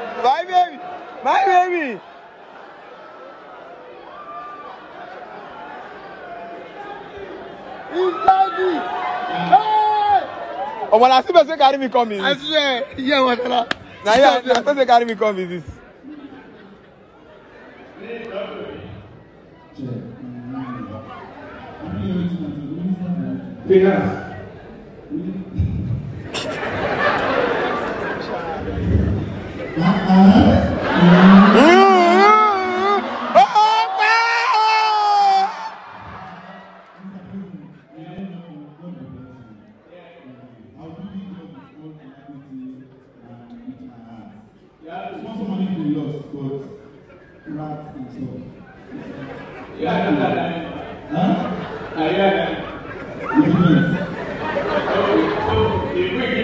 My baby. My baby. Oh, when I see person carry me come in. I swear, yeah, what now? Now yeah, person carry me come in this. Yeah.